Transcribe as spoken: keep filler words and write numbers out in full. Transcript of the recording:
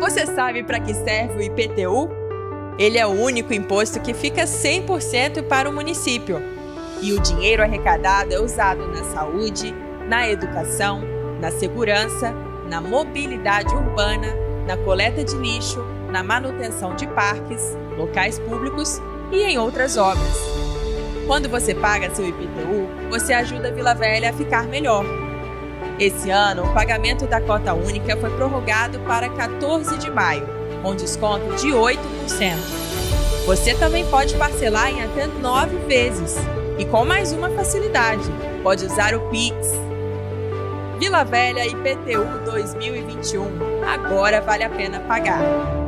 Você sabe para que serve o I P T U? Ele é o único imposto que fica cem por cento para o município. E o dinheiro arrecadado é usado na saúde, na educação, na segurança, na mobilidade urbana, na coleta de lixo, na manutenção de parques, locais públicos e em outras obras. Quando você paga seu I P T U, você ajuda a Vila Velha a ficar melhor. Esse ano, o pagamento da cota única foi prorrogado para quatorze de maio, com desconto de oito por cento. Você também pode parcelar em até nove vezes e com mais uma facilidade, pode usar o Pix. Vila Velha I P T U dois mil e vinte e um, agora vale a pena pagar.